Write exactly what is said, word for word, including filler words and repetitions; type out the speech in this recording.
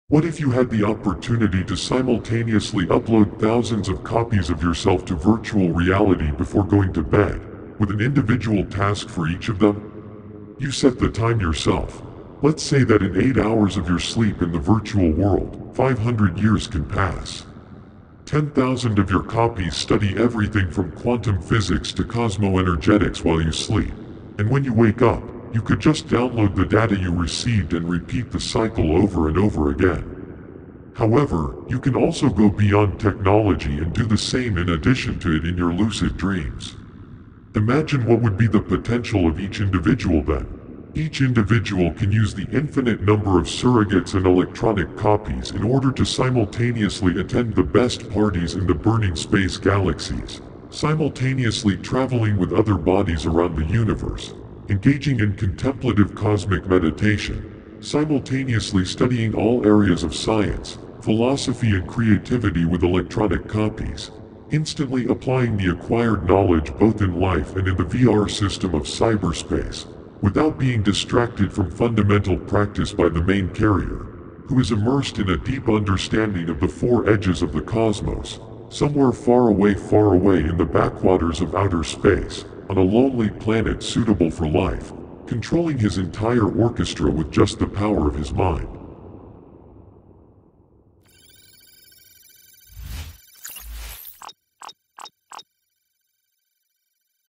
What if you had the opportunity to simultaneously upload thousands of copies of yourself to virtual reality before going to bed, with an individual task for each of them? You set the time yourself. Let's say that in eight hours of your sleep in the virtual world, five hundred years can pass. ten thousand of your copies study everything from quantum physics to cosmoenergetics while you sleep. And when you wake up, you could just download the data you received and repeat the cycle over and over again. However, you can also go beyond technology and do the same in addition to it in your lucid dreams. Imagine what would be the potential of each individual then. Each individual can use the infinite number of surrogates and electronic copies in order to simultaneously attend the best parties in the burning space galaxies, simultaneously traveling with other bodies around the universe, engaging in contemplative cosmic meditation, simultaneously studying all areas of science, philosophy and creativity with electronic copies, instantly applying the acquired knowledge both in life and in the V R system of cyberspace, without being distracted from fundamental practice by the main carrier, who is immersed in a deep understanding of the four edges of the cosmos, somewhere far away far away in the backwaters of outer space, on a lonely planet suitable for life, controlling his entire orchestra with just the power of his mind.